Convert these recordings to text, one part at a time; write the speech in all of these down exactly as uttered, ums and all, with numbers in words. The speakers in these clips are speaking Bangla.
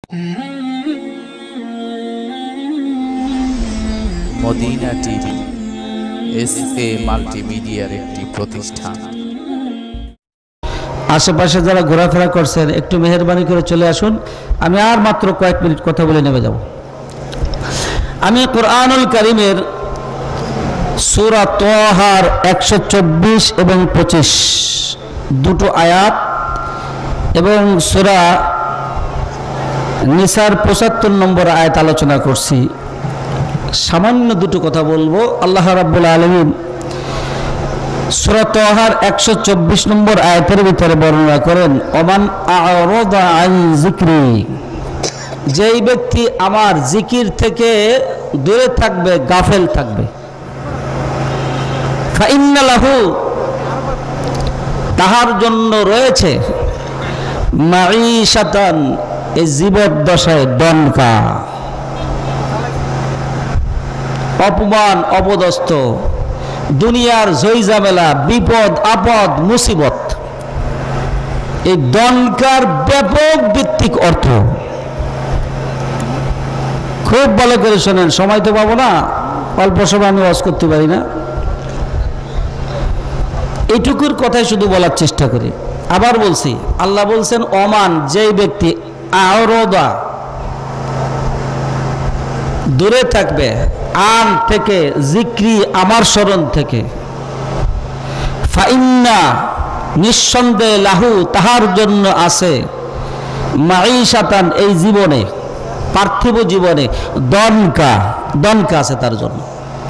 মদিনা টিভি এস এ মাল্টিমিডিয়ার একটি প্রতিষ্ঠান। আশেপাশে যারা ঘোরাফেরা করছেন একটু মেহেরবানি করে চলে আসুন, আমি আর মাত্র কয়েক মিনিট কথা বলে নেমে যাব। আমি কোরআনুল কারীমের সূরা তাহার একশো চব্বিশ এবং পঁচিশ দুটো আয়াত এবং সূরা নিসার পঁচাত্তর নম্বর আয়াত আলোচনা করছি। সামান্য দুটো কথা বলবো। আল্লাহ রাব্বুল আলামিন সূরা তাহার একশো চব্বিশ নম্বর আয়াতের ভিতরে বর্ণনা করেন, ওমান আ'রাদা আন যিকরি, যেই ব্যক্তি আমার জিকির থেকে দূরে থাকবে, গাফেল থাকবে, ফাইন্না লাহু, তাহার জন্য রয়েছে মাঈশাতান, এই জীবদ্দশায় দনকা, অপমান অপদস্থ, দুনিয়ার ঝইঝামেলা, বিপদ আপদ মুসিবত। এই দনকার ব্যাপক ভিত্তিক অর্থ খুব ভালো করে শোনেন, সময় তো পাবো না, অল্প সময় আমি ওয়াজ করতে পারি না, এইটুকুর কথাই শুধু বলার চেষ্টা করি। আবার বলছি, আল্লাহ বলছেন ওমান, যেই ব্যক্তি আ'রাদা, দূরে থাকবে, আন থেকে, জিক্রি, আমার স্মরণ থেকে, ফাইন্না, নিঃসন্দেহে, লাহু, তাহার জন্য আছে, মাঈশাতান, এই জীবনে, পার্থিব জীবনে, দনকা, দনকা আছে তার জন্য।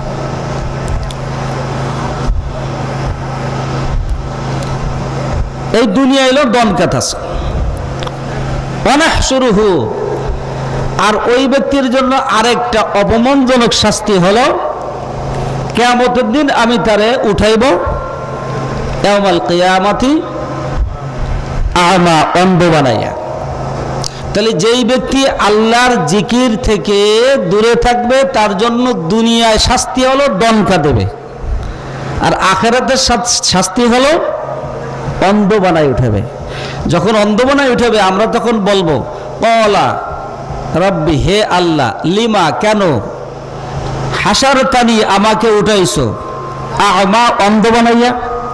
এই দুনিয়া এলো দনকাত আছে। ওয়ানাহশুরুহু, আর ওই ব্যক্তির জন্য আরেকটা অপমানজনক শাস্তি হলো, কিয়ামতের দিন আমি তারে উঠাইব, ইয়াউমাল কিয়ামাতি আমা, অন্ধ বানাইয়া। তাহলে যেই ব্যক্তি আল্লাহর জিকির থেকে দূরে থাকবে তার জন্য দুনিয়ায় শাস্তি হলো দনকা দেবে, আর আখিরাতের শাস্তি হলো অন্ধ বানাই উঠাবে। যখন অন্ধ বানাই উঠাবে আমরা তখন বলবো, ক্বালা রব্বি, হে আল্লাহ, লিমা, কেন, হাসারতানি, আমাকে উঠাইছো, আমা, অন্ধ বানাইয়া,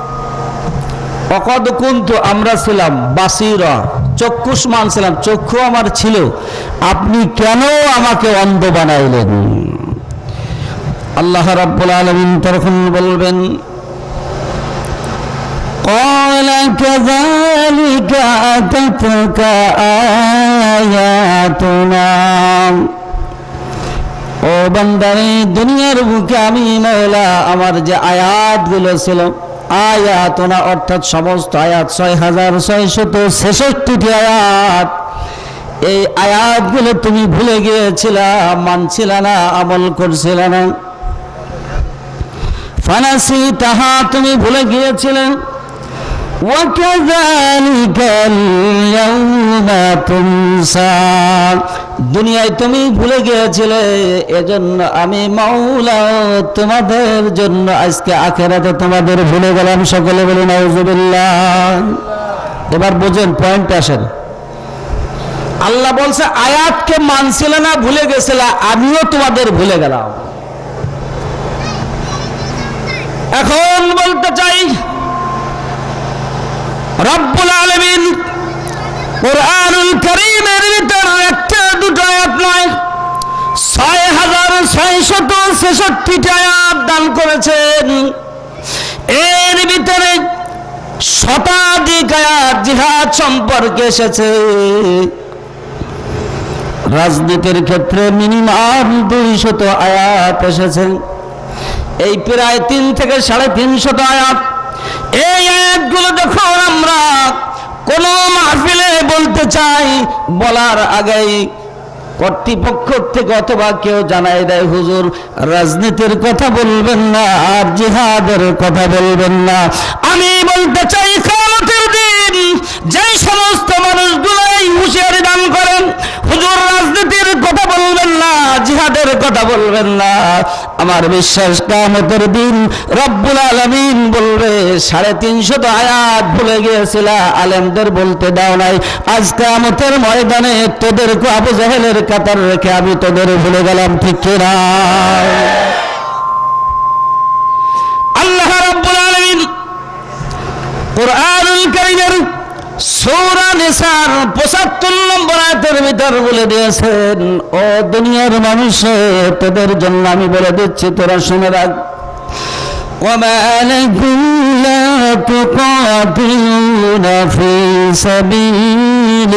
অকদ কুনতু, আমরা ছিলাম, বাসীরা, চক্ষুষ্মান ছিলাম, চক্ষু আমার ছিল, আপনি কেন আমাকে অন্ধ বানাইলেন? আল্লাহ রাব্বুল আলামিন তখন বলবেন, قال كذلك أتتك آياتنا, ও বান্দারে, দুনিয়ার বুকে আমি মওলা আমার যে আয়াতগুলো ছিল, আয়াতনা অর্থাৎ সমস্ত আয়াত, ছয় হাজার ছয়শত ছেষট্টিটি আয়াত, এই আয়াতগুলো তুমি ভুলে গিয়েছিলা, মানছিলা না, আমল করছিলা না। ফানাসি, তাহা তুমি ভুলে গিয়েছিলে। দুনিয়ায় তুমি ভুলে গিয়েছিলে, এজন্য আমি মাওলা তোমাদের জন্য আজকে আখিরাতে তোমাদের ভুলে গেলাম। সকলে বলে নাউজুবিল্লাহ। এবার বুঝেন, পয়েন্ট আসেন। আল্লাহ বলছে আয়াতকে মানছিলে না, ভুলে গেছিলা, আমিও তোমাদের ভুলে গেলাম। এখন বলতে চাই, রব্বুল আলামিন কুরআনুল কারীমের ভিতর একটা দুটো আয়াত নয়, ছয় হাজার ছয়শত ছেষট্টিটি আয়াত দান করেছেন। এর ভিতরে শতাধিক আয়াত জিহাদ সম্পর্কে এসেছে। রাজনীতির ক্ষেত্রে মিনিমাম দুইশত আয়াত এসেছে। এই প্রায় তিন থেকে সাড়ে তিনশত আয়াত। এই আয়াতগুলো যখন আমরা কোন মাহফিলে বলতে চাই, বলার আগেই কর্তৃপক্ষ থেকে অথবা কেউ জানাই দেয়, হুজুর রাজনীতির কথা বলবেন না, আর জিহাদের কথা বলবেন না। আমি বলতে চাই, কিয়ামতের দিন যেই সমস্ত মানুষগুলো এই হুঁশিয়ারি দান করেন, হুজুর রাজনীতির কথা বলবেন না, জিহাদের কথা বলবেন না, আমার বিশ্বাস কিয়ামতের দিন রব্বুল আলামিন বলবে সাড়ে তিনশত আয়াত ভুলে গিয়েছিল, আলেমদের বলতে দাও নাই, আজ কিয়ামতের ময়দানে তোদেরকে আবু জাহেলের কাতার রেখে আমি তোদের ভুলে গেলাম, ঠিক কিনা? আল্লাহ রাব্বুল আলামিন কুরআনুল কারীমের সূরা নিসার পঁচাত্তর নম্বর আয়াতের ভিতর বলে দিয়েছেন, ও দুনিয়ার মানুষ, তোদের জন্য আমি বলে দিচ্ছি, তোরা শুনে রাখ। وما لكم لا تقاتلون في سبيل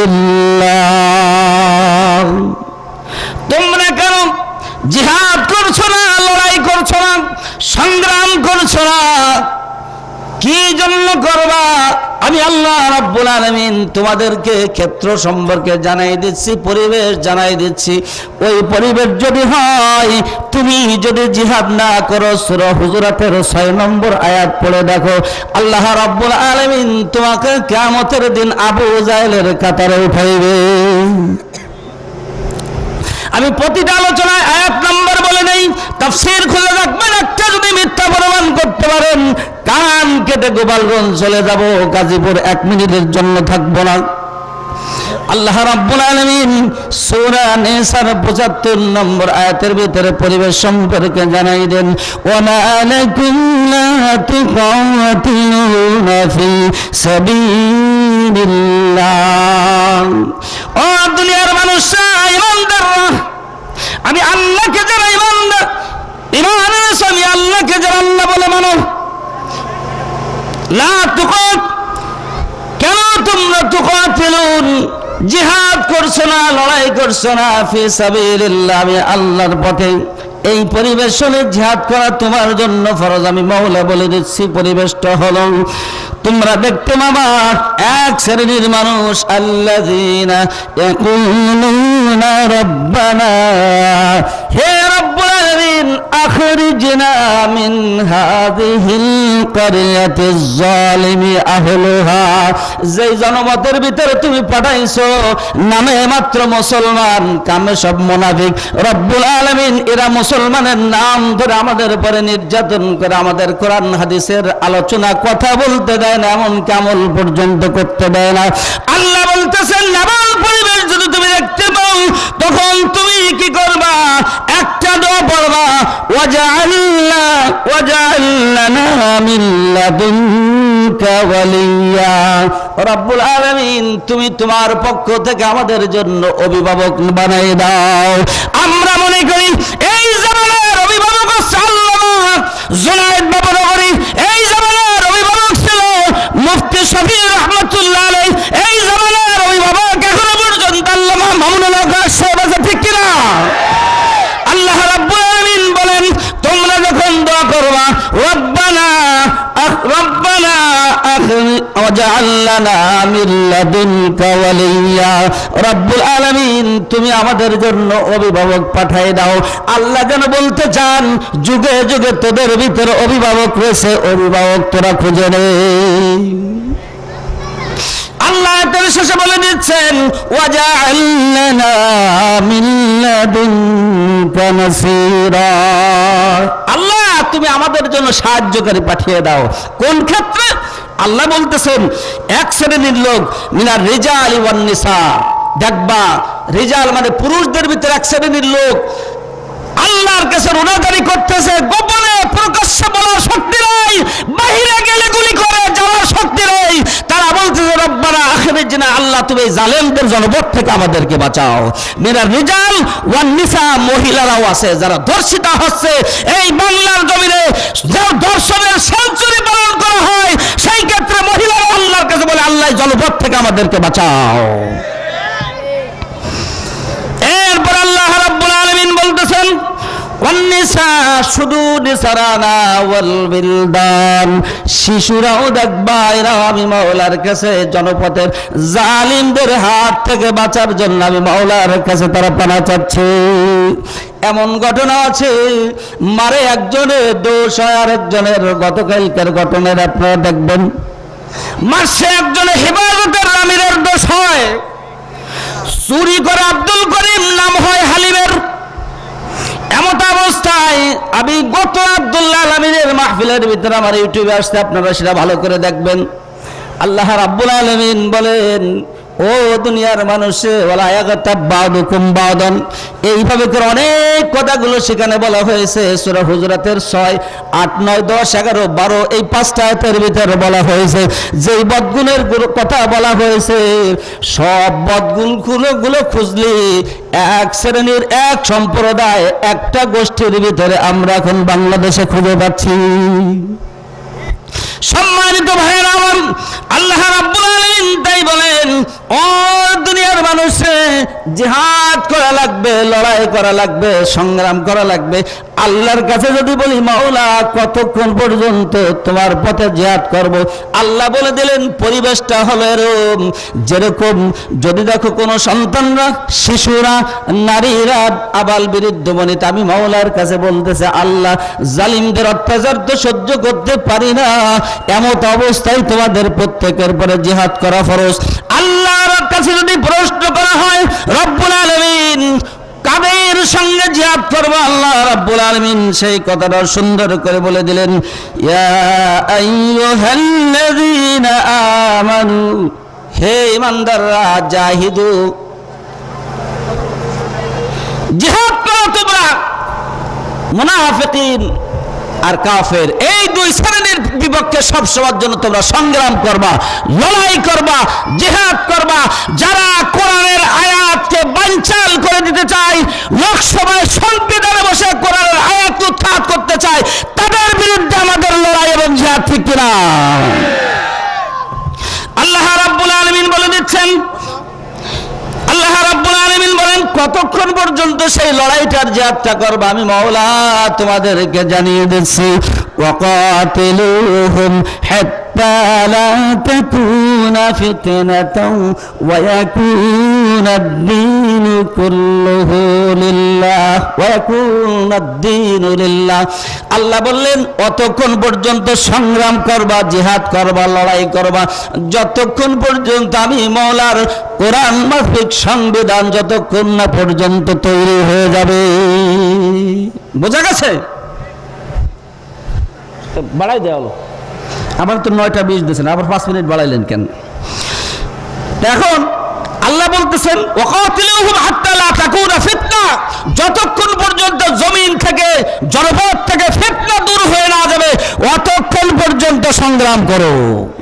الله, তোমরা কেন জিহাদ করছো না, লড়াই করছো না, সংগ্রাম করছো না? কি জন্য করবা? আমি আল্লাহ রাব্বুল আলামিন তোমাদেরকে ক্ষেত্র সম্পর্কে জানাই দিচ্ছি, পরিবেশ জানাই দিচ্ছি। ওই পরিবেশ যদি হয়, তুমি যদি জিহাদ না করো, সূরা হুজুরাতের ছয় নম্বর আয়াত পড়ে দেখো, আল্লাহ রাব্বুল আলামিন তোমাকে কিয়ামতের দিন আবু জাহেলের কাতারে উঠাইবে। আমি প্রতিটা আলোচনায় আয়াত নাম্বার বলে নেই, তাফসীর খুলে রাখবেন, একটা যদি মিথ্যা প্রমাণ করতে পারেন কান কেটে গোপালগঞ্জ চলে যাব, গাজীপুর এক মিনিটের জন্য থাকবো না। আল্লাহ রাব্বুল আলামিন সূরা নিসার পঁচাত্তর নম্বর আয়াতের ভিতরে পরিবেশ সম্পর্কে জানাই দেন, ওয়া লাকুম লা তুকাতিলুনা ফি সাবিলিল্লাহ। ও দুনিয়ার মানুষরা, ইমানদাররা, আমি আল্লাহকে যারা ইমানদার ইমান এনেছে, আমি আল্লাহকে যারা আল্লাহ বলে মানো, লা তুকাত, কেন তোমরা তুকাতিলুন, জিহাদ করছো না, লড়াই করছো না, ফি সাবিলিল্লাহ, আমি আল্লাহর পথে। এই পরিবেশ হলে জিহাদ করা তোমার জন্য ফরজ। আমি মাওলা বলে দিচ্ছি পরিবেশটা হলো, তোমরা দেখতে পাবা এক শ্রেণীর মানুষ, আল্লাযীনা ইয়াকুলুনা রাব্বানা, হে রব্বুল আলামিন আখরিজনা মিন হাযিহিল ক্বরিয়াতিজ যালিমি আহলুহা, যেই জনপদের ভিতরে তুমি পাঠাইছো নামে মাত্র মুসলমান, কামে সব মুনাফিক। রব্বুল আলামিন এরা মুসলমানের নাম ধরে আমাদের উপরে নির্যাতন করে, আমাদের কোরআন হাদিসের আলোচনা কথা বলতে দেয় না, এমন আমল পর্যন্ত করতে দেয় না। আল্লাহ বলতেছেন, এমন পরিবেশ যদি তুমি দেখতে পাও, তখন তুমি কি করবা? একটা দোয়া পড়বা, ওয়াজআলনা ওয়াজআলনা মিন লাদুনকা ওয়ালিয়া, রব্বুল আলামিন তুমি তোমার পক্ষ থেকে আমাদের জন্য অভিভাবক বানাই দাও। আমরা মনে করি এই জামানার অভিভাবক হচ্ছে আল্লামা জুনায়েদ বাবুনগরী, এই জামানার অভিভাবক ছিল মুফতি শফি রহমাতুল্লাহ আলাইহি, এই জামানার অভিভাবক এখনো পর্যন্ত আল্লামা মামুনুল হক সাহেব আছে, ঠিক কিনা? আল্লাহ রাব্বুল আলামিন বলেন, তোমরা যখন দোয়া করবা, রব্বানা রব্বানা ওয়াজআলনা মিন লাদুনকা ওয়ালিয়া, রব্বুল আলামিন তুমি আমাদের জন্য অভিভাবক পাঠিয়ে দাও। আল্লাহ যেন বলতে চান, যুগে যুগে তোদের ভিতরে অভিভাবক রয়েছে, অভিভাবক তোরা খুঁজে নে। আল্লাহ তার শেষে বলে দিচ্ছেন, ওয়াজআলনা মিন লাদুনকা নাসীরা, আল্লাহ তুমি আমাদের জন্য সাহায্যকারী পাঠিয়ে দাও। কোন ক্ষেত্রে? আল্লাহ বলতেছেন, এক শ্রেণীর লোক মিনার রিজাল ওয়ান নিসা, দেখবা রিজাল মানে পুরুষদের ভিতরে এক শ্রেণীর লোক আল্লাহর কাছে রোনাদারি করতেছে, গোপনে প্রকাশ্যে বলার শক্তি নাই, বাহিরে গেলে গুলি করে যাওয়ার শক্তি নেই। তারা বলতেছে, রব্বানা আখরিজনা, আল্লাহ তুমি জালেমদের জনপদ থেকে আমাদেরকে বাঁচাও। মিনার রিজাল ওয়ান নিসা, মহিলারাও আছে যারা ধর্ষিতা হচ্ছে। এই বাংলার জমিনে ধর্ষণের সেঞ্চুরি পালন করা হয়, সেই ক্ষেত্রে মহিলারা আল্লাহর কাছে বলে, আল্লাহ জনপদ থেকে আমাদেরকে বাঁচাও। এরপর আল্লাহ রাব্বুল আলামিন বলতেছেন, ওয়ান্নিসা, শুধু নিসারা না, ওয়াল বিলদান, শিশুরাও দেখবা এরা আমি মাওলার কাছে জনপদের জালিমদের হাত থেকে বাঁচার জন্য আমি মাওলার কাছে তারা পানা চাচ্ছে। এমন ঘটনা আছে, মারে একজনের দোষ হয় আরেকজনের। গতকালকার ঘটনার আপনারা দেখবেন, মাসে একজনের হেফাজতের আমিরের দোষ হয়, চুরি করে আব্দুল করিম নাম হয় হালিমের। এমত অবস্থায় আমি মাহফিলের ভিতরে আমার ইউটিউবে আসছে, আপনারা সেটা ভালো করে দেখবেন। আল্লাহ রাব্বুল আলামিন বলেন, ও দুনিয়ার মানুষে ওয়ালা ইয়াগতাব বাদুকুম বাদান, এইভাবে করে অনেক কথাগুলো সেখানে বলা হয়েছে। সূরা হুজুরাতের ছয়, আট, নয়, দশ, এগারো, বারো এই পাঁচটা আয়াতের ভিতরে বলা হয়েছে যে বদগুণের কথা বলা হয়েছে, সব বদগুণগুলো গুলো খুঁজলে এক শ্রেণীর এক সম্প্রদায় একটা গোষ্ঠীর ভিতরে আমরা এখন বাংলাদেশে খুঁজে পাচ্ছি। সম্মানিত ভাইয়েরা আমার, আল্লাহ রাব্বুল আলামিন তাই বলেন, ও দুনিয়ার মানুষে জিহাদ করা লাগবে, লড়াই করা লাগবে, সংগ্রাম করা লাগবে। আল্লাহর কাছে যদি বলি মাওলা কতক্ষণ পর্যন্ত তোমার পথে জিহাদ করব, আল্লাহ বলে দিলেন পরিবেশটা হলো এরকম, যেরকম যদি দেখো কোনো সন্তানরা, শিশুরা, নারীরা, আবাল বৃদ্ধ বনিতা, আমি মাওলার কাছে বলতেছে আল্লাহ জালিমদের অত্যাচার তো সহ্য করতে পারি না, এমত অবস্থায় তোমাদের প্রত্যেকের পরে জিহাদ করা ফরজ। আল্লাহর কাছে যদি প্রশ্ন করা হয় রব্বুল আলামিন কাদের সঙ্গে জিহাদ করবো, আল্লাহ রাব্বুল আলামিন সেই কথাটা সুন্দর করে বলে দিলেন, ইয়া আইয়ুহাল্লাযীনা আমানু, হে ঈমানদাররা, জাহিদু, জিহাদ করো তোমরা মুনাফিকিন আর কাফের, এই দুই শ্রেণীর বিপক্ষে সব সময়ের জন্য তোমরা সংগ্রাম করবা, লড়াই করবা, জিহাদ করবা। যারা কোরআনের আয়াতকে বানচাল করে দিতে চায়, লোকসভায় সংবিধানে বসে কোরআনের আয়াত উৎখাত করতে চায়, তাদের বিরুদ্ধে আমাদের লড়াই এবং জিহাদ, ঠিক কিনা? আল্লাহ রাব্বুল আলামিন বলে দিচ্ছেন, আল্লাহ রাব্বুল আলামিন বলেন কতক্ষণ পর্যন্ত সেই লড়াইটার জিহাদটা করবে আমি মাওলা তোমাদেরকে জানিয়ে দিচ্ছি, ওয়াকাতিলুহুম হাত্তা লা তাকুনা ফিতনাতাও ওয়া ইয়াকুনা আদ-দীনু কুল্লুহু লিল্লাহ ওয়া ইয়াকুনা আদ-দীনু লিল্লাহ। আল্লাহ বললেন অতক্ষণ পর্যন্ত সংগ্রাম করবা, জিহাদ করবা, লড়াই করবা, যতক্ষণ পর্যন্ত আমি মাওলার কোরআন মাফিক সংবিধান যতক্ষণ না পর্যন্ত তৈরি হয়ে যাবে। বোঝা গেছে? বাড়াই দেওয়া হলো, আবার তো নয়টা বিশ দিয়েছেন, আবার পাঁচ মিনিট বাড়াইলেন কেন? এখন আল্লাহ বলতেছেন ওয়াকাতিলুহুম হাত্তা লা তাকুনা ফিতনা, যতক্ষণ পর্যন্ত জমিন থেকে, জনপদ থেকে ফিতনা দূর হয়ে না যাবে অতক্ষণ পর্যন্ত সংগ্রাম করো।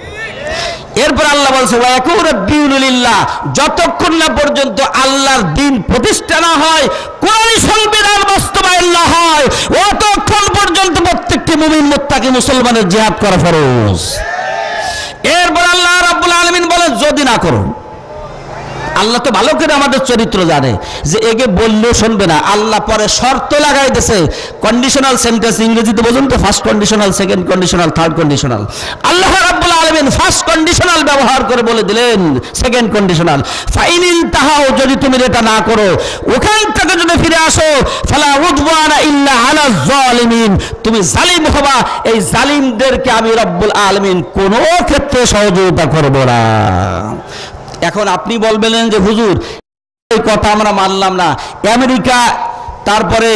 এরপর আল্লাহ বলছে ওয়া ইয়াকুনা আদ-দীনু লিল্লাহ, যতক্ষণ না পর্যন্ত আল্লাহর দ্বীন প্রতিষ্ঠা না হয়, কোরআনী সংবিধান বাস্তবায়ন না হয়, অতক্ষণ পর্যন্ত প্রত্যেকটি মুমিন মুত্তাকি মুসলমানের জিহাদ করা ফরজ। এরপর আল্লাহ রাব্বুল আলামিন বলেন যদি না করো, আল্লাহ তো ভালো করে আমাদের চরিত্র জানে যে একে বললেও শুনবে না, আল্লাহ পরে শর্ত লাগাই দিয়েছে, কন্ডিশনাল সেন্টেন্স ইংরেজিতে বলুন তো, first conditional, second conditional, third conditional. Allah রাব্বুল আলামিন ফার্স্ট কন্ডিশনাল ব্যবহার করে বলে দিলেন সেকেন্ড কন্ডিশনাল, ফাইন ইনতাহাউ, যদি তুমি এটা না করো, ওখান থেকে যদি ফিরে আসো, ফালা উদওয়ানা ইল্লা আলা যালিমিন, তুমি জালিম হবা, এই জালিমদেরকে আমি রব্বুল আলামিন কোনো ক্ষেত্রে সহযোগিতা করব না। এখন আপনি বলবেন যে হুজুর এই কথা আমরা মানলাম না, আমেরিকা, তারপরে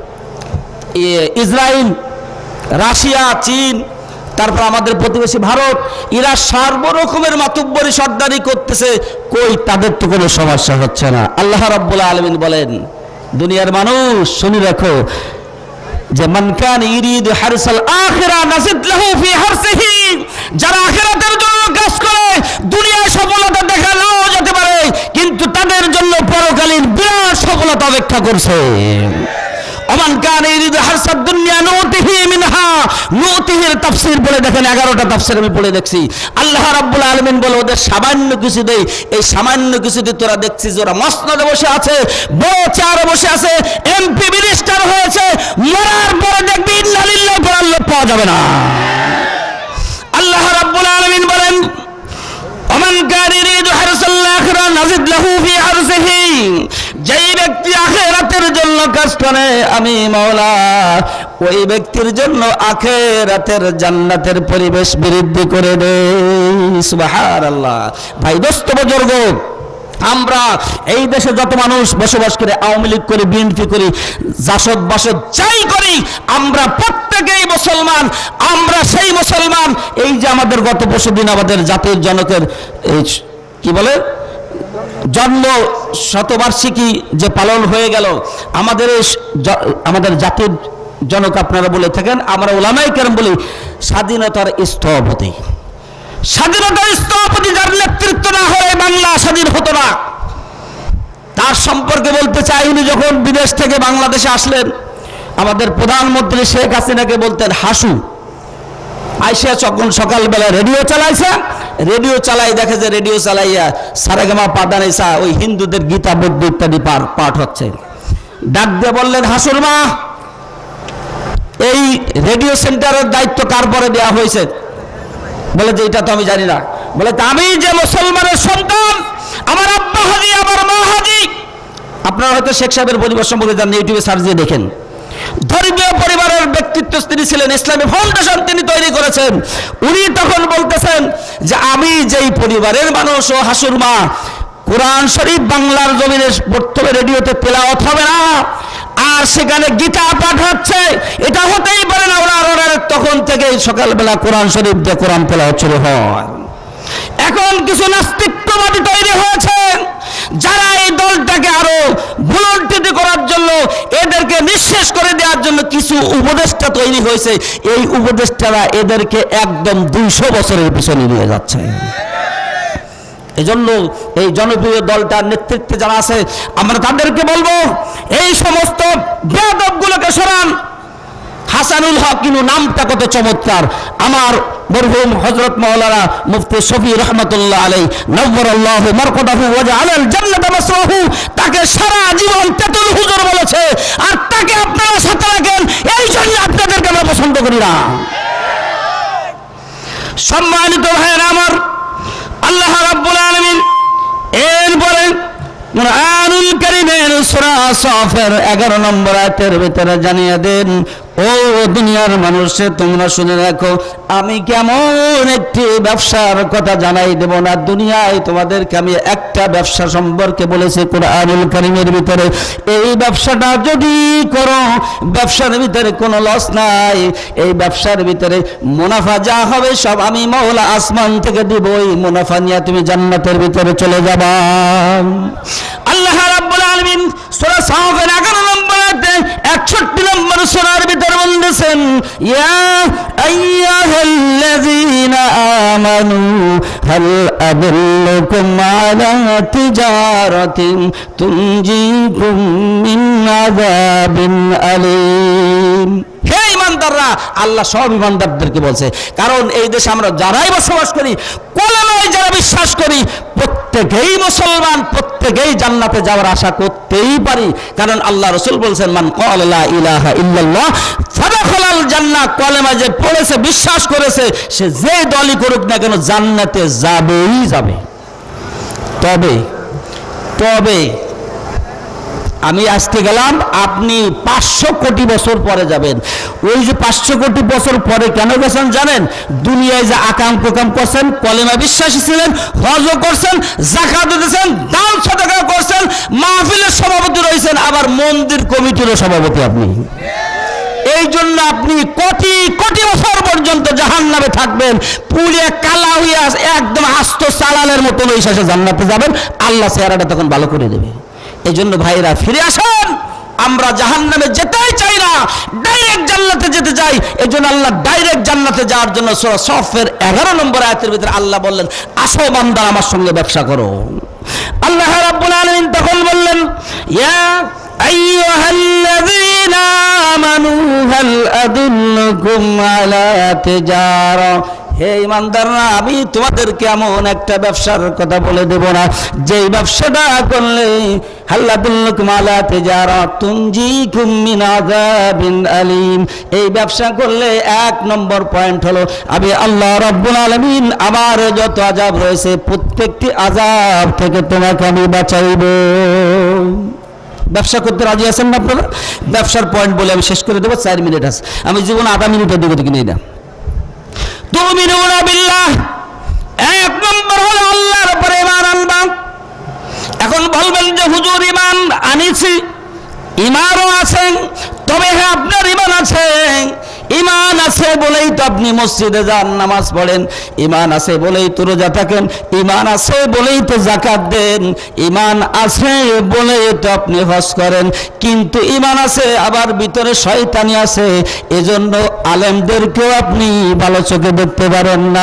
ইসরায়েল, রাশিয়া, চীন, তারপর আমাদের প্রতিবেশী ভারত, এরা সর্বরকমের মাতুব্বরি সর্দারি করতেছে, কই তাদের তো কোনো সমস্যা হচ্ছে না। আল্লাহ রাব্বুল আলামিন বলেন দুনিয়ার মানুষ শুনে রাখো যে মান কান ইরিদু হারসাল আখিরা নাজিদ লাহু ফি হারসিহি, যারা আখিরাতের জন্য কাজ করে দুনিয়ায় সফলতা দেখা নাও যেতে পারে, কিন্তু তাদের জন্য পরকালীন বিরাট সফলতা অপেক্ষা করছে। ওমান কান ইরিদু হারসাদ দুনিয়া নুতিহি মিনহা, নুতিহির তাফসীর পড়ে দেখেন, এগারোটা তাফসীর আমি পড়ে দেখছি। আল্লাহ রাব্বুল আলামিন বলে ওদের সামান্য কিছু দেই, এই সামান্য কিছুতে তোরা দেখছিস ওরা মসনদে বসে আছে, বড় চেয়ারে বসে আছে, এমপি মিনিস্টার হয়েছে, মরার পরে দেখবি ইন্না লিল্লাহি পড়ার লোক পাওয়া যাবে না। আল্লাহ রাব্বুল আলামিন বলেন ওমান কান ইরিদু হারসাল আখিরা নাজিদ লাহু ফি হারসিহি, যেই ব্যক্তি আখিরাতের জন্য কাজ করে আমি মাওলা ওই ব্যক্তির জন্য আখিরাতের জান্নাতের পরিবেশ বৃদ্ধি করে দেই। সুবহানাল্লাহ। ভাই দোস্ত বুজুর্গ, আমরা এই দেশে যত মানুষ বসবাস করে, আওয়ামী লীগ করি, বিএনপি করি, জাসদ বাসদ যাই করি, আমরা প্রত্যেকেই মুসলমান। আমরা সেই মুসলমান। এই যে আমাদের গত পরশুদিন আমাদের জাতির জনকের এই কি বলে জন্ম শতবার্ষিকী যে পালন হয়ে গেল, আমাদের আমাদের জাতির জনক আপনারা বলে থাকেন, আমরা উলামায়ে কেরাম বলি স্বাধীনতার স্থপতি। স্বাধীনতার স্থপতি যার নেতৃত্ব না হলে বাংলা স্বাধীন হতো না। তার সম্পর্কে বলতে চাই, উনি যখন বিদেশ থেকে বাংলাদেশে আসলেন, আমাদের প্রধানমন্ত্রী শেখ হাসিনাকে বলতেন হাসু। আইসা যখন সকালবেলা রেডিও চালাইছে, রেডিও চালাই দেখে যে রেডিও চালাইয়া সারেগামা পাদানিসা ওই হিন্দুদের গীতা বৌদ্ধ ইত্যাদি পাঠ হচ্ছে। ডাক দিয়ে বললেন, হাসুর মা, এই রেডিও সেন্টারের দায়িত্ব কার পরে দেওয়া হয়েছে? বলে যে এটা তো আমি জানি না। বলে আমি যে মুসলমানের সন্তান, আমার আব্বা হাজি, আমার মা হাজি। আপনারা হয়তো শেখ সাহেবের পরিবার সম্পর্কে জানেন, ইউটিউবে সার্চ দিয়ে দেখেন। ধর্মীয় পরিবারের ব্যক্তিত্ব তিনি ছিলেন, ইসলামী ফাউন্ডেশন তিনি তৈরি করেছেন। উনি তখন বলতেছেন যে আমি যেই পরিবারের মানুষ, ও হাসুর মা, কোরআন শরীফ বাংলার জমিনে প্রথমে রেডিওতে তেলাওয়াত হবে না, আর সেখানে গীতা পাঠ হচ্ছে, এটা হতেই পারে না। ওনার ওনার তখন থেকে সকালবেলা কোরআন শরীফ দিয়ে কোরআন তেলাওয়াত শুরু হয়। এখন কিছু নাস্তিকবাদী তৈরি হয়েছে, যারা এই দলটাকে আরো ভুলন্টিত করার জন্য, এদেরকে নিঃশেষ করে দেওয়ার জন্য কিছু উপদেষ্টা তৈরি হয়েছে। এই উপদেষ্টারা এদেরকে একদম দুইশো বছরের পিছনে নিয়ে যাচ্ছে। এজন্য এই জনপ্রিয় দলটার নেতৃত্বে যারা আছে, আমরা তাদেরকে বলবো এই সমস্ত বেয়াদবগুলোকে সরান। হাসানুল হক কিন্তু নামটা কত চমৎকার। আমার মরহুম হযরত মাওলানা মুফতি শফি রহমাতুল্লাহ আলাইহি নওয়ারাল্লাহু মারকাদাহু ওয়া জাআলাল জান্নাতা মাসওয়াহু, তাকে সারা জীবন তেতুল হুজুর বলেছে, আর তাকে আপনারা সাথে রাখেন, এই জন্য আপনাদেরকে আমরা পছন্দ করি না। সম্মানিত ভাইয়েরা আমার, আল্লাহ রাব্বুল আলামিন এরপরে কুরআনুল কারীমের সূরা সাফের এগারো নম্বর আয়াতের ভিতরে জানিয়ে দেন, ও দুনিয়ার মানুষে তোমরা শুনে রাখো, আমি কেমন একটি ব্যবসার কথা জানাই দেব না। দুনিয়ায় তোমাদেরকে আমি একটা ব্যবসা সম্পর্কে বলেছি কুরআনুল কারীমের ভিতরে, এই ব্যবসাটা যদি করো, ব্যবসার ভিতরে কোনো লস নাই, এই ব্যবসার ভিতরে মুনাফা যা হবে সব আমি মাওলা আসমান থেকে দিব, এই মুনাফা নিয়ে তুমি জান্নাতের ভিতরে চলে যাবা। আল্লাহ রাব্বুল আলামিন সূরা সাফের এগারো নম্বর আয়াতে একষট্টি নম্বর সূরার ভিতরে বলতেছেন, ইয়া আইয়ুহাল্লাযীনা আমানু হাল আদুল্লুকুম আলা তিজারাতিন তুনজিকুম মিন আযাবিন আলীম। হে ইমানদাররা, আল্লাহ সব ইমানদারদেরকে বলছে, কারণ এই দেশে আমরা যারাই বসবাস করি, কলেমায় যারা বিশ্বাস করি, প্রত্যেকেই মুসলমান, প্রত্যেকেই জান্নাতে যাওয়ার আশা করতেই পারি। কারণ আল্লাহ রাসূল বলছেন, মান ক্বালা লা ইলাহা ইল্লাল্লাহ ফাদাখালাল জান্নাহ, কলেমা যে পড়েছে, বিশ্বাস করেছে, সে যে দলই করুক না কেন জান্নাতে যাবেই যাবে। তবে তবে আমি আজকে গেলাম, আপনি পাঁচশো কোটি বছর পরে যাবেন। ওই যে পাঁচশো কোটি বছর পরে কেন গেছেন জানেন? দুনিয়ায় যে আকাম কোকাম করছেন, কলেমা বিশ্বাসী ছিলেন, হজও করছেন, যাকাত দিয়েছেন, দান সাদাকা করছেন, মাহফিলের সভাপতি রয়েছেন, আবার মন্দির কমিটিরও সভাপতি আপনি। এই জন্য আপনি কোটি কোটি বছর পর্যন্ত জাহান্নামে থাকবেন, পুড়ে কালা হয়ে একদম আস্ত চালালের মতন ওই শেষে জান্নাতে যাবেন। আল্লাহ চেহারাটা তখন ভালো করে দেবে। এই জন্য ভাইরা ফিরে আসেন, আমরা জাহান্নামে যেতেই চাই না, ডাইরেক্ট জান্নাতে যেতে চাই। এই জন্য আল্লাহ ডাইরেক্ট জান্নাতে যাওয়ার জন্য সূরা সাফের এগারো নম্বর আয়াতের ভিতরে আল্লাহ বললেন, আসো বান্দা আমার সঙ্গে ব্যবসা করো। আল্লাহ রাব্বুল আলামিন তখন বললেন, ইয়া আইয়ুহাল্লাযীনা আমানু হাল আদুল্লুকুম আলা তিজারা, হে ইমানদাররা, আমি তোমাদেরকে এমন একটা ব্যবসার কথা বলে দেব না, যেই ব্যবসাটা করলে হাল্লাদুল্লুকুম আলা তিজারাতিন তুনজিকুম মিন আযাবিন আলীম, এই ব্যবসা করলে এক নম্বর পয়েন্ট হলো আমি আল্লাহ রাব্বুল আলামিন আমার যত আযাব রয়েছে প্রত্যেকটি আযাব থেকে তোমাকে আমি বাঁচাইব। ব্যবসা করতে রাজি আছেন না আপনারা? ব্যবসার পয়েন্ট বলে আমি শেষ করে দেবো, চার মিনিট আছে, আমি জীবনে আধা মিনিটের দিকে দিকে নেই না। তুমিনুনা বিল্লাহ, এক নম্বর হলো আল্লাহর উপরে ঈমান আনবা। এখন বলবেন যে হুজুর ইমান আনিছি, ইমানও আছে, তবে হ্যাঁ আপনার ইমান আছে, ইমান আছে বলেই তো আপনি মসজিদে যান, নামাজ পড়েন, ইমান আছে বলেই তো রোজা থাকেন, ইমান আছে বলেই তো যাকাত দেন, ইমান আছে বলেই তো আপনি হজ করেন, কিন্তু ইমান আছে আবার ভিতরে শয়তানি আছে, এজন্য আলেমদেরকেও আপনি ভালো চোখে দেখতে পারেন না।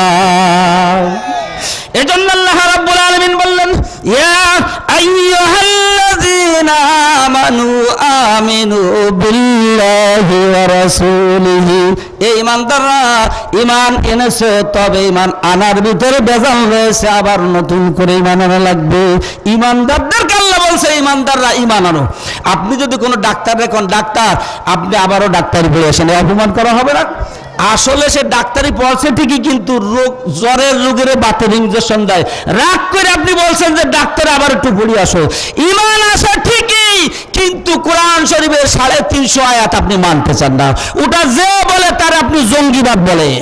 এজন্য আল্লাহ রাব্বুল আলামিন বললেন, ইয়া আইয়ুহাল্লাযীনা আমানু আমিনু বিল্লাহি ওয়া রাসূলিহি, এই ঈমানদাররা ঈমান এনেছে, তবে ঈমান আনার ভিতরে বেজাল রয়েছে, আবার নতুন করে ঈমান আনা লাগবে। ঈমানদারদেরকে আল্লাহ বলছে ঈমানদাররা ঈমান আনো। আপনি যদি কোনো ডাক্তার দেখেন, ডাক্তার আপনি আবারও ডাক্তারি পড়ে আসেন, অপমান করা হবে না? আসলে সে ডাক্তারি পড়ছে ঠিকই, কিন্তু রোগ জ্বরের রোগের বাতের ইনজেকশন দেয়, রাগ করে আপনি বলছেন যে ডাক্তার আবার একটু পড়ে আসো। ঈমান আছে ঠিকই, কিন্তু কোরআন শরীফের সাড়ে তিনশো আয়াত আপনি মানতে চান না, ওটা যে বলে তার আপনি জঙ্গিবাদ বলেন।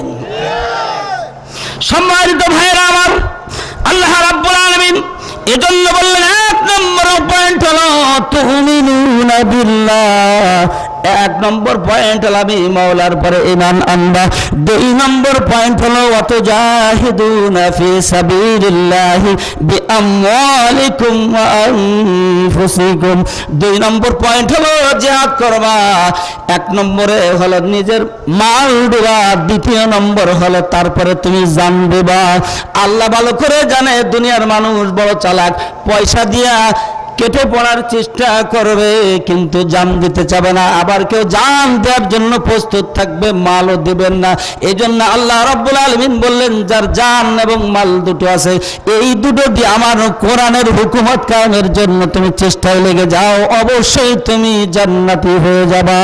সম্মানিত ভাইরা আমার, আল্লাহ রাব্বুল আলামিন এজন্য বললেন এক নম্বর পয়েন্ট হলো তুমিনুনা বিল্লাহ, এক নম্বর পয়েন্ট হলো আমি মাওলার পরে ঈমান আনবা। দুই নম্বর পয়েন্ট হলো ওয়াতুজাহিদুনা ফি সাবিলিল্লাহি বিআমওয়ালিকুম ওয়া আনফুসিকুম, দুই নম্বর পয়েন্ট হলো জিহাদ করবা। এক নম্বরে হলো নিজের মাল দিবা, দ্বিতীয় নম্বর হলো তারপরে তুমি জান দিবা। আল্লাহ ভালো করে জানে দুনিয়ার মানুষ বড় চালাক, পয়সা দিয়া কেটে পড়ার চেষ্টা করবে কিন্তু জান দিতে চাবে না, আবার কেউ জান দেওয়ার জন্য প্রস্তুত থাকবে, মালও দিবেন না। এই জন্য আল্লাহ রাব্বুল আলামিন বললেন যার জান এবং মাল দুটো আছে, এই দুটো দিয়ে আমার কোরআনের হুকুমত কায়েমের জন্য তুমি চেষ্টায় লেগে যাও, অবশ্যই তুমি জান্নাতি হয়ে যাবা।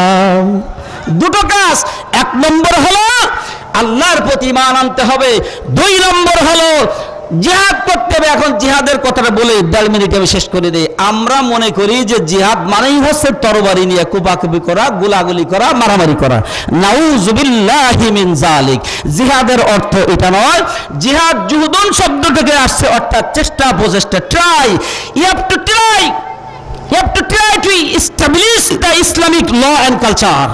দুটো কাজ, এক নম্বর হলো আল্লাহর প্রতি ঈমান আনতে হবে, দুই নম্বর হলো জিহাদ করতে হবে। এখন জিহাদের কথাটা বলে দেড় মিনিট আমি শেষ করে দিই। আমরা মনে করি যে জিহাদ মানেই হচ্ছে তরবারি নিয়ে কুপাকুপি করা, গুলাগুলি করা, মারামারি করা। নাউযুবিল্লাহি মিন যালিক, জিহাদের অর্থ এটা নয়। জিহাদ জুহুদুন শব্দ থেকে আসছে, অর্থাৎ চেষ্টা, প্রচেষ্টা, try. You have to try, you have to try to establish the Islamic law and culture.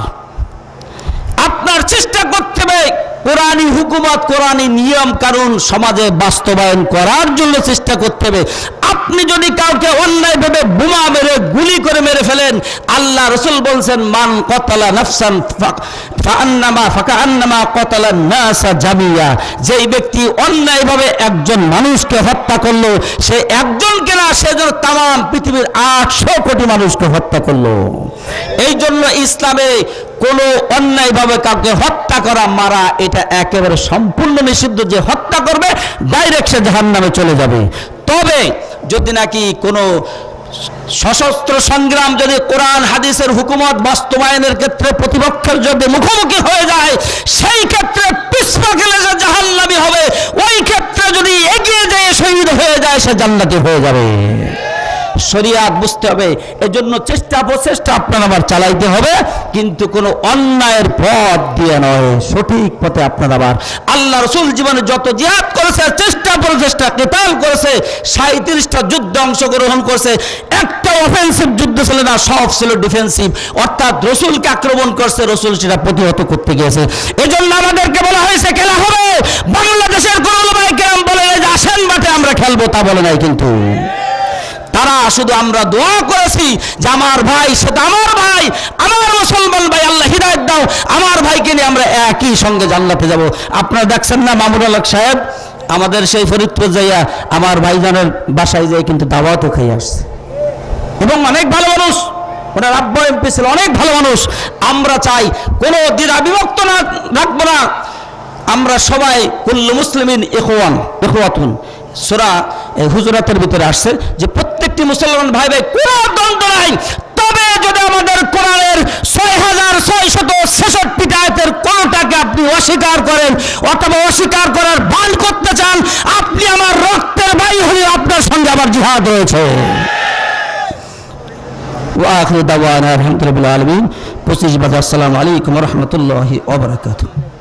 আপনার চেষ্টা করতে হবে কোরআনী হুকুমত, কোরআনী নিয়ম কানুন সমাজে বাস্তবায়ন করার জন্য চেষ্টা করতে হবে। আপনি যদি কাউকে অন্যায়ভাবে বোমা মেরে গুলি করে মেরে ফেলেন, আল্লাহ রাসূল বলছেন মান কতালা নাফসান ফাআন্নামা ফাকাআন্নামা কতালান নাসা জামিয়া, যেই ব্যক্তি অন্যায়ভাবে একজন মানুষকে হত্যা করলো, সে একজনকে না, সে যেন তাম পৃথিবীর আটশো কোটি মানুষকে হত্যা করলো। এই জন্য ইসলামে কোনো অন্যায়ভাবে কাউকে হত্যা করা, মারা, এটা একেবারে সম্পূর্ণ নিষিদ্ধ। যে হত্যা করবে ডাইরেক্ট সে জাহান্নামে চলে যাবে। তবে যদি নাকি কোনো সশস্ত্র সংগ্রাম, যদি কোরআন হাদিসের হুকুমত বাস্তবায়নের ক্ষেত্রে প্রতিপক্ষের যদি মুখোমুখি হয়ে যায়, সেই ক্ষেত্রে পিছপা গেলে যে জাহান্নামী হবে, ওই ক্ষেত্রে যদি এগিয়ে যায় শহীদ হয়ে যায়, সে জান্নাতি হয়ে যাবে। শরিয়াত বুঝতে হবে, এজন্য চেষ্টা প্রচেষ্টা আপনার আবার চালাইতে হবে, কিন্তু কোনো অন্যায়ের পথ দিয়ে নয়, সঠিক পথে আপনার আবার। আল্লাহ রাসূল জীবনে যত জিহাদ করেছে, চেষ্টা প্রচেষ্টা, কিতাল করেছে, সাঁইত্রিশটা যুদ্ধে অংশগ্রহণ করেছে, একটা অফেন্সিভ যুদ্ধ ছিল না, সব ছিল ডিফেন্সিভ, অর্থাৎ রসুলকে আক্রমণ করছে, রসুল সেটা প্রতিহত করতে গিয়েছে। এজন্য আমাদেরকে বলা হয়েছে খেলা হবে। বাংলাদেশের কোন উলামায়ে কেরাম বলে যে আসেন মাঠে আমরা খেলবো, তা বলে নাই কিন্তু। তারা শুধু আমরা দোয়া করেছি যে আমার ভাই, সেটা আমার ভাই, আমার মুসলমান ভাই, আল্লাহ হিদায়াত দাও, আমার ভাইকে নিয়ে আমরা একই সঙ্গে জান্নাতে যাব। আপনারা দেখছেন না মামুনুল হক সাহেব আমাদের সেই ফরিদপুর যাইয়া আমার ভাইজানের বাসায় যাই কিন্তু দাওয়াতও খেয়ে আসছে, এবং অনেক ভালো মানুষ, ওনার আব্বা এমপি ছিল, অনেক ভালো মানুষ। আমরা চাই কোনো দ্বিধা বিভক্ত না রাখবো না, আমরা সবাই কুল্লু মুসলিমিন ইখওয়ান ইখওয়াতুন, সূরা হুজুরাতের ভিতরে আসছে যে প্রত্যেকটি মুসলমান ভাই ভাই, কোনো দ্বন্দ্ব নাই। তবে যদি আমাদের কোরআনের ছয় হাজার ছয়শত ছেষট্টি আয়াতের কোনটাকে আপনি অস্বীকার করেন অথবা অস্বীকার করার বান করতে চান, আপনি আমার রক্তের ভাই হলে আপনার সঙ্গে আবার জিহাদ রয়েছে। ওয়া আখিরু দাওয়ানা আলহামদুলিল্লাহি রাব্বিল আলামিন। পঁচিশ বাজার। আসসালামু আলাইকুম ওয়া রাহমাতুল্লাহি ওয়া বারাকাতুহু।